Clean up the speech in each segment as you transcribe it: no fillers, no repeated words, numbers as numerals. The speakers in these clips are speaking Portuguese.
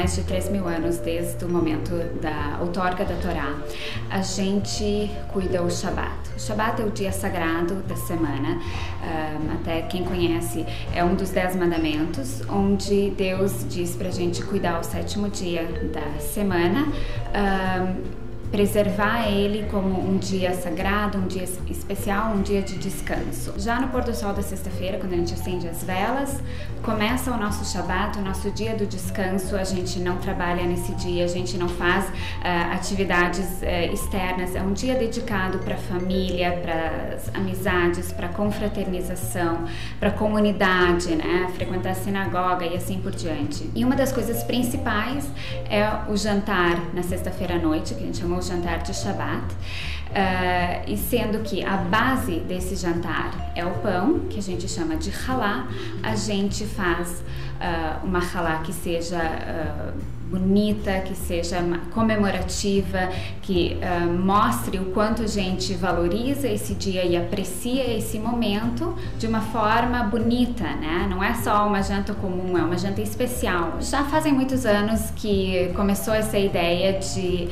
mais de 3.000 anos desde o momento da outorga da Torá, a gente cuida o Shabat. O Shabat é o dia sagrado da semana, até quem conhece, é um dos 10 mandamentos, onde Deus diz pra gente cuidar o 7º dia da semana, preservar ele como um dia sagrado, um dia especial, um dia de descanso. Já no pôr do sol da sexta-feira, quando a gente acende as velas, começa o nosso Shabat, o nosso dia do descanso. A gente não trabalha nesse dia, a gente não faz atividades externas. É um dia dedicado para a família, para as amizades, para a confraternização, para a comunidade, né? Frequentar a sinagoga e assim por diante. E uma das coisas principais é o jantar na sexta-feira à noite, que a gente chamou jantar de Shabat, e sendo que a base desse jantar é o pão, que a gente chama de halá, a gente faz uma halá que seja bonita, que seja comemorativa, que mostre o quanto a gente valoriza esse dia e aprecia esse momento de uma forma bonita, né? Não é só uma janta comum, é uma janta especial. Já fazem muitos anos que começou essa ideia de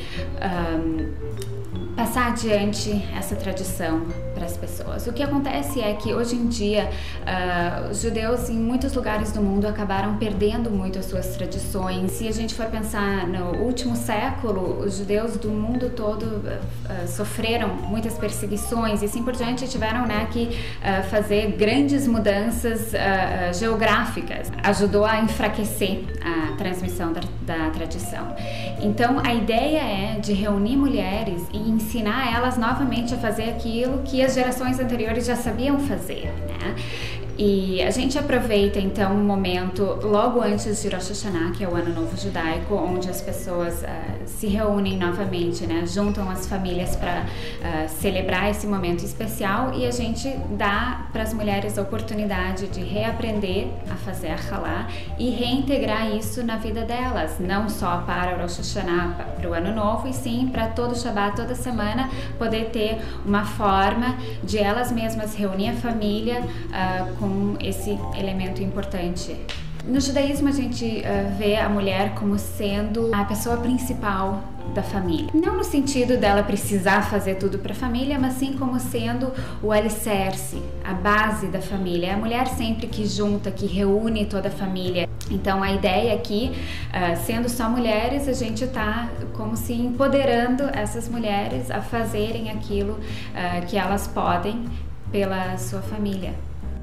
passar adiante essa tradição para as pessoas. O que acontece é que hoje em dia os judeus em muitos lugares do mundo acabaram perdendo muito as suas tradições. Se a gente for pensar no último século, os judeus do mundo todo sofreram muitas perseguições e assim por diante, tiveram, né, que fazer grandes mudanças geográficas. Ajudou a enfraquecer a transmissão da tradição. Então a ideia é de reunir mulheres e ensinar elas novamente a fazer aquilo que as gerações anteriores já sabiam fazer, né? E a gente aproveita então um momento logo antes de Rosh Hashanah, que é o Ano Novo Judaico, onde as pessoas se reúnem novamente, né? Juntam as famílias para celebrar esse momento especial, e a gente dá para as mulheres a oportunidade de reaprender a fazer a halá e reintegrar isso na vida delas, não só para o Rosh Hashanah, para o Ano Novo, e sim para todo o Shabat, toda semana, poder ter uma forma de elas mesmas reunir a família com esse elemento importante. No judaísmo a gente vê a mulher como sendo a pessoa principal da família. Não no sentido dela precisar fazer tudo para a família, mas sim como sendo o alicerce, a base da família. É a mulher sempre que junta, que reúne toda a família. Então a ideia aqui, sendo só mulheres, a gente está como se empoderando essas mulheres a fazerem aquilo que elas podem pela sua família.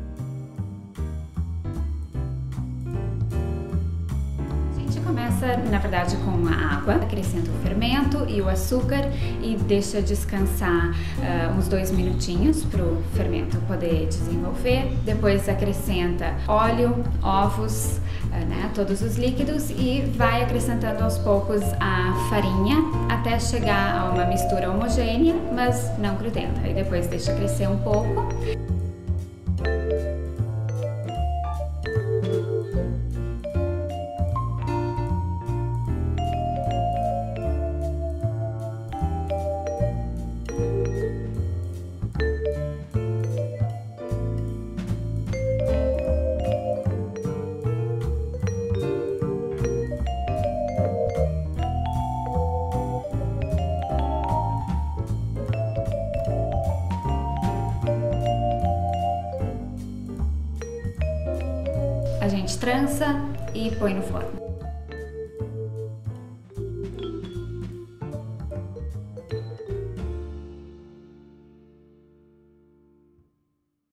Começa, na verdade, com a água, acrescenta o fermento e o açúcar e deixa descansar uns 2 minutinhos para o fermento poder desenvolver. Depois acrescenta óleo, ovos, né, todos os líquidos, e vai acrescentando aos poucos a farinha até chegar a uma mistura homogênea, mas não grudenta. E depois deixa crescer um pouco. A gente trança e põe no forno.